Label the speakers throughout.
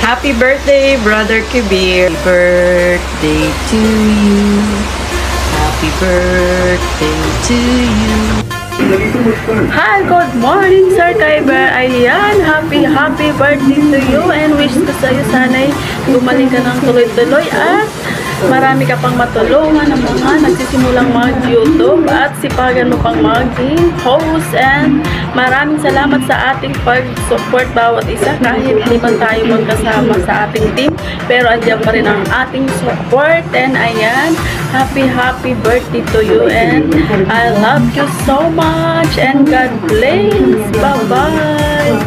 Speaker 1: Happy birthday, Brother Kibir. Happy birthday to you. Happy birthday to you. Hi, good morning, Sir Kyber. Ayan, happy birthday to you and wish ko sa'yo sana'y gumaling ka ng tuloy-tuloy at marami ka pang matulungan ng mga nagsisimulang mag-YouTube at sipagan mo pang maging host, and maraming salamat sa ating pag-support bawat isa kahit hindi man tayo magkasama sa ating team, pero andyan pa rin ang ating support. And ayan, happy birthday to you and I love you so much and God bless. Bye-bye.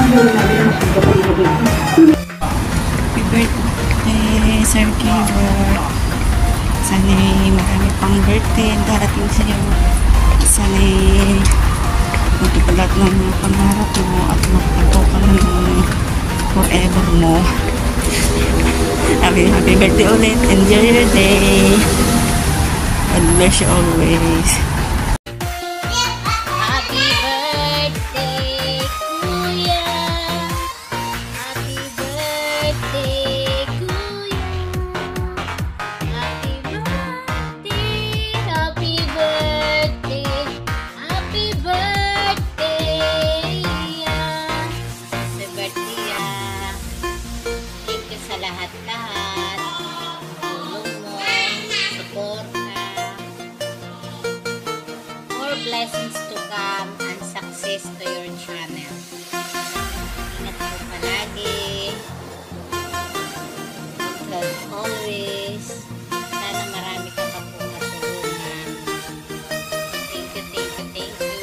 Speaker 1: Happy birthday, Sir Kyber. Sana'y marami pang birthday ang darating sa'yo. Sana'y magkipagat ng mga pangarap mo at magpagawa ka ng forever mo. Happy birthday ulit. Enjoy your day. God bless you always.
Speaker 2: Blessings to come and success to your channel. Ingat po palagi. God always. Sana marami ka pa po matulungan. Thank you.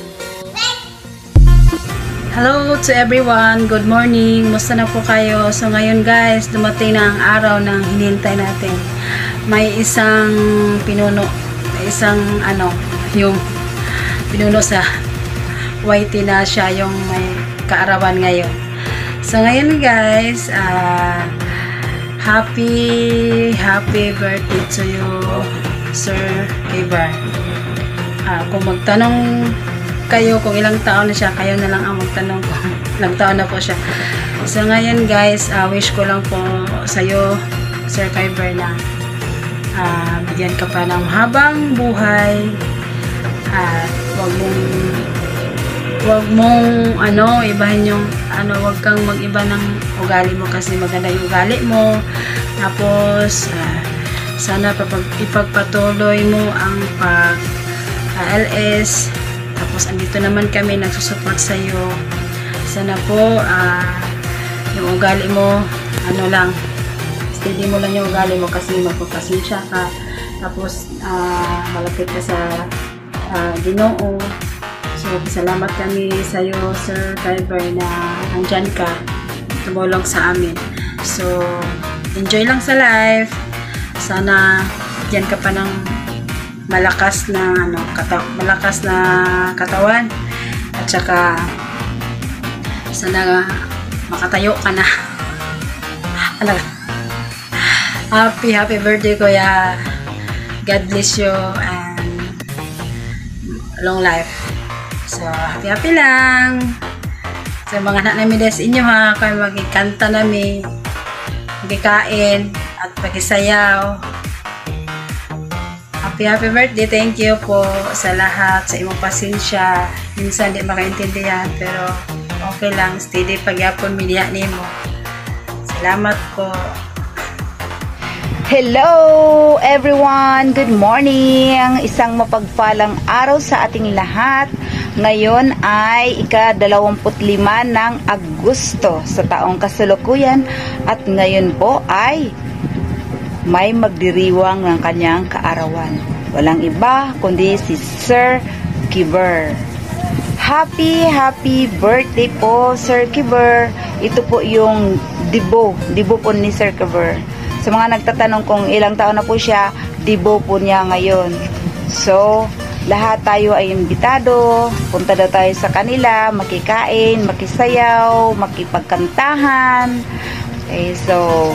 Speaker 1: Hello to everyone. Good morning. Musta na po kayo? So ngayon guys, dumating na ang araw ng hinihintay natin. May isang pinuno, yung pinuno sa YT na siya yung may kaarawan ngayon. So ngayon guys, happy birthday to you, Sir Kyber. Kung magtanong kayo kung ilang taon na siya, kayo na lang ang magtanong kung ilang taon na po siya. So ngayon guys, wish ko lang po sa iyo, Sir Kyber, na bigyan ka pa ng habang buhay at wag mong ibahin yung wag kang mag-iba ng ugali mo kasi maganda yung ugali mo. Tapos sana ipagpatuloy mo ang pag-LS. Tapos andito naman kami nagsusupport sa iyo. Sana po yung ugali mo steady mo lang yung ugali mo kasi magpapasensya ka. Tapos malapit ka sa Ginoo. So salamat kami sa iyo, Sir Kyber, na nandyan ka tumulong sa amin. So enjoy lang sa life. Sana diyan ka pa ng malakas na katawan at saka sana makatayo ka na. Happy birthday, Kuya. God bless you and long life. So happy lang sa mga anak namin sa inyo, ha. Kayo magikanta namin, magikain at pagisayaw. Happy birthday. Thank you po sa lahat, sa imong pasensya. Minsan di makaintindihan pero okay lang, steady pagyapon media nimo. Salamat po.
Speaker 3: Hello everyone! Good morning! Isang mapagpalang araw sa ating lahat. Ngayon ay ika-25 ng Agosto sa taong kasalukuyan at ngayon po ay may magdiriwang ng kanyang kaarawan. Walang iba kundi si Sir Kyber. Happy birthday po, Sir Kyber. Ito po yung dibo po ni Sir Kyber. Sa mga nagtatanong kung ilang taon na po siya, dibo po niya ngayon. So, lahat tayo ay imbitado. Punta daw tayo sa kanila, makikain, makisayaw, makipagkantahan. Okay, so,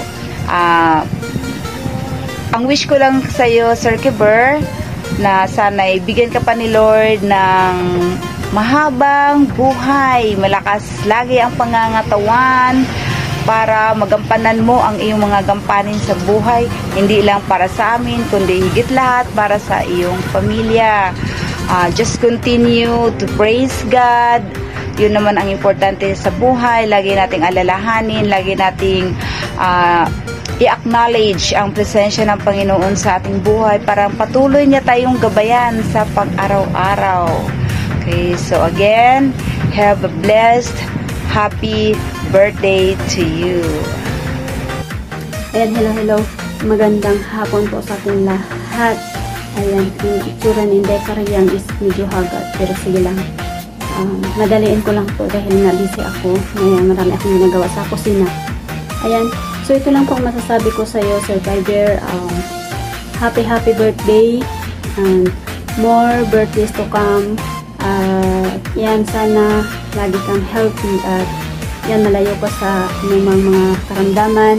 Speaker 3: ang wish ko lang sa iyo, Sir Kyber, na sana ibigyan ka pa ni Lord ng mahabang buhay, malakas lagi ang pangangatawan, para magampanan mo ang iyong mga gampanin sa buhay, hindi lang para sa amin, kundi higit lahat para sa iyong pamilya. Just continue to praise God. Yun naman ang importante sa buhay. Lagi nating alalahanin, lagi nating i-acknowledge ang presensya ng Panginoon sa ating buhay para patuloy niya tayong gabayan sa pang-araw-araw. Okay, so again, have a blessed, happy birthday to you.
Speaker 4: Ayan, hello. Magandang hapon po sa ating lahat. Ayan, yung itsura ni Inday Cariang is medyo hagat, pero sige lang. Madaliin ko lang po dahil nga busy ako. Ngayon, marami akong ginagawa sa kusina. Ayan, so ito lang po ang masasabi ko sa iyo, Sir Kyber. Happy birthday and more birthdays to come. Yan, sana lagi kang healthy at yan, malayo ko sa mga karamdaman.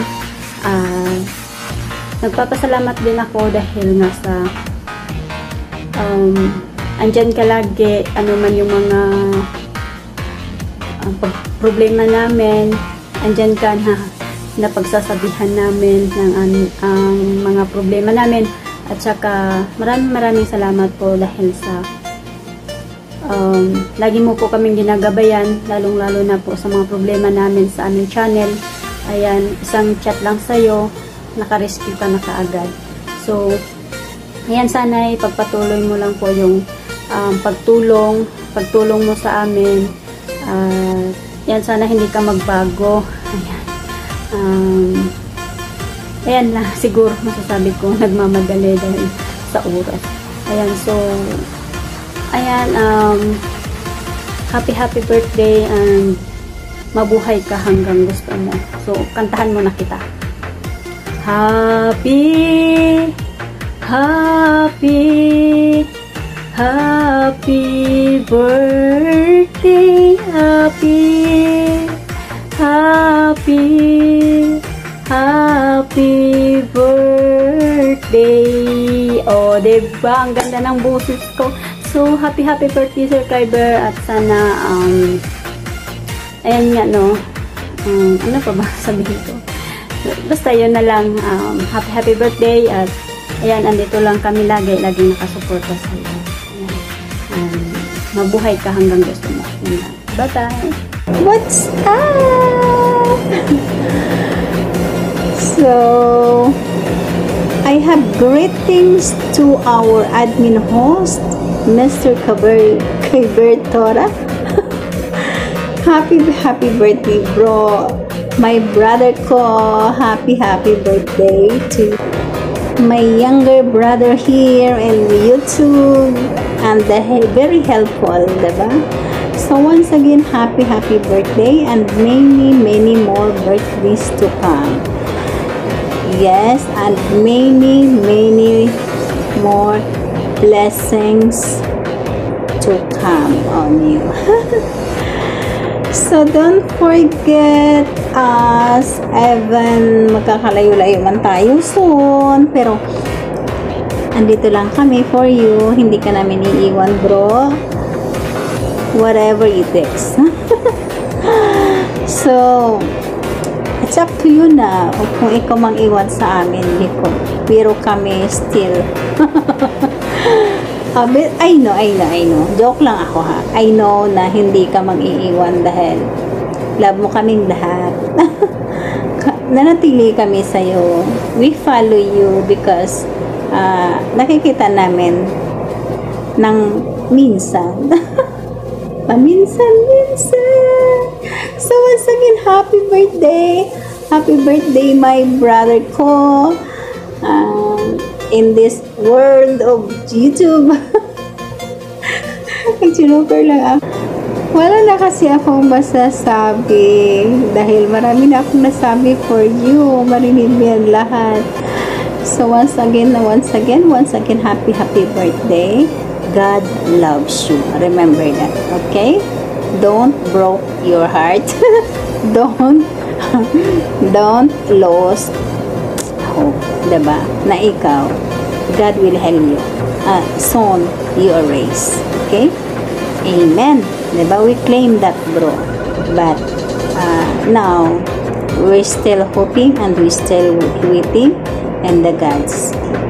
Speaker 4: Nagpapasalamat din ako dahil nga sa andyan ka lagi, ano man yung mga problema namin, andyan ka na pagsasabihan namin ng ang mga problema namin. At saka maraming salamat po dahil sa lagi mo po kaming ginagabayan, lalong-lalo na po sa mga problema namin sa aming channel. Ayan, isang chat lang sa'yo, naka-rescue ka na kaagad. So, ayan, sana ipagpatuloy mo lang po yung pagtulong mo sa amin. Yan, sana hindi ka magbago. Ayan. Ayan lang, siguro masasabi ko, nagmamadali dahil sa oras. Ayan, so, ayan, happy birthday and mabuhay ka hanggang gusto mo. So, kantahan mo na kita. Happy birthday, happy birthday. Oh, diba? Ang ganda ng boses ko. So, happy birthday, Sir Kyber. At sana, ayan nga, no? Ano pa ba sabihin ko? Basta yun na lang. Happy birthday. At, ayan, andito lang kami laging nakasuporta sa iyo. Mabuhay ka hanggang gusto mo. Bye-bye! What's up? So, I have greetings to our admin host, Mr. Kyber Tora. Happy birthday, bro. My brother ko, happy birthday to my younger brother here in YouTube, and very helpful, diba? So once again, happy birthday and many more birthdays to come. Yes, and many more blessings to come on you. So don't forget us, even magkakalayo-layo man tayo soon, pero andito lang kami for you. Hindi ka namin iiwan, bro. Whatever it takes. So, it's up to you na kung ikaw mang iwan sa amin. Pero kami still. I know. Joke lang ako, ha. I know na hindi ka mag-iiwan dahil love mo kaming lahat. Nanatili kami sa'yo. We follow you because nakikita namin ng minsan. Paminsan. So once again, happy birthday my brother ko. In this world of YouTube. Nag-joker lang ako. Wala na kasi akong masasabi dahil marami na akong nasabi for you. Marinig mo yan lahat. So once again, happy birthday. God loves you. Remember that, okay? Don't broke your heart. Don't lose hope, diba? Na ikaw, God will help you. Soon, you are raised. Okay? Amen. Diba? We claim that, bro. But, now,
Speaker 2: we're still hoping and we're still waiting and the God's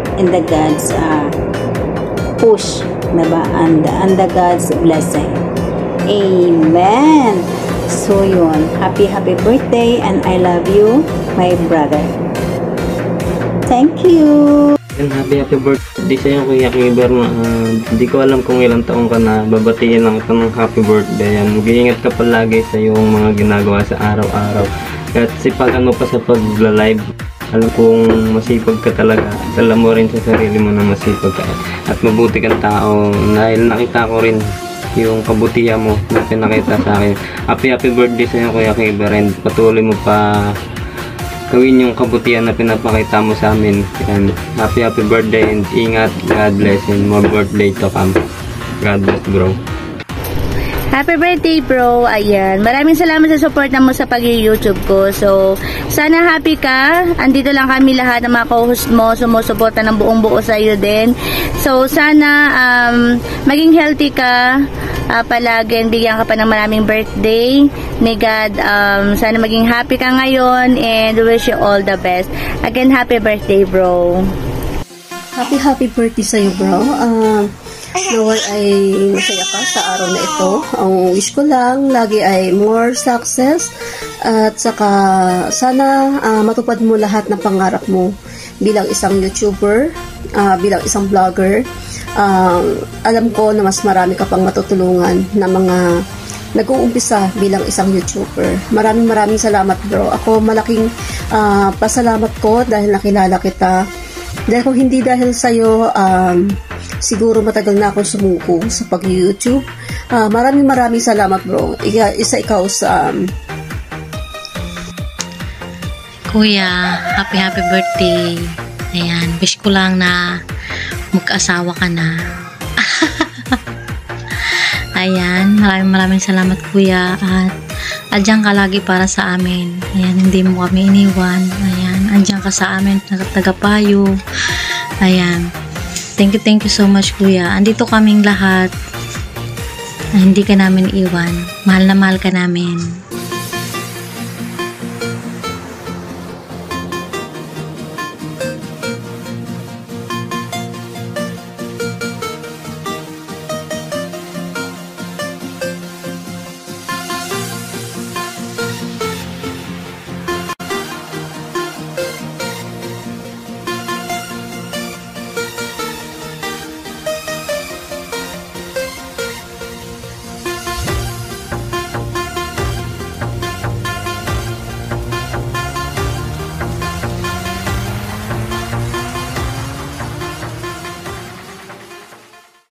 Speaker 2: push, diba? And the God's blessing. Amen. So yun, happy birthday and I love you, my brother. Thank you.
Speaker 5: And happy birthday sa iyo, Kuya Kiber. Hindi ko alam kung ilang taong ka na, babatiin lang ito ng happy birthday. Mag-iingat ka palagi sa iyong mga ginagawa sa araw-araw. At sipagan mo pa sa pag-live. Alam kong masipag ka talaga. Alam mo rin sa sarili mo na masipag ka. At mabuti kang tao. Dahil nakita ko rin yung kabutihan mo na pinakita sa akin. Happy birthday sa iyo, Kuya Kiber. And patuloy mo pa gawin yung kabutihan na pinapakita mo sa amin. And happy birthday and ingat. God bless and more birthday to come. God bless, bro.
Speaker 1: Happy birthday, bro. Ayan. Maraming salamat sa support mo sa pag-YouTube ko. So, sana happy ka. Andito lang kami lahat ng mga co-host mo. Sumusuporta ng buong buo sa iyo din. So, sana maging healthy ka. Palagi. Bigyan ka pa ng maraming birthday. May God, sana maging happy ka ngayon. And wish you all the best. Again, happy birthday, bro.
Speaker 6: Happy birthday sa'yo, bro. Naway ay masaya ka sa araw na ito. Ang wish ko lang, lagi ay more success at saka sana matupad mo lahat ng pangarap mo bilang isang YouTuber, bilang isang vlogger. Alam ko na mas marami ka pang matutulungan na mga nag-uumpisa bilang isang YouTuber. Maraming salamat, bro. Ako malaking pasalamat ko dahil nakilala kita. Dahil kung hindi dahil sa'yo, siguro matagal na akong sumuko sa pag-YouTube. Maraming salamat, bro. Isa ikaw sa...
Speaker 7: Kuya, happy birthday. Ayan, wish ko lang na mag-asawa ka na. Ayan, maraming salamat, kuya. At andyan ka lagi para sa amin. Ayan, hindi mo kami iniwan. Ayan, andyan ka sa amin, tagapayo. Ayan. Thank you so much, kuya. Andito kaming lahat. Hindi ka namin iwan. Mahal na mahal ka namin.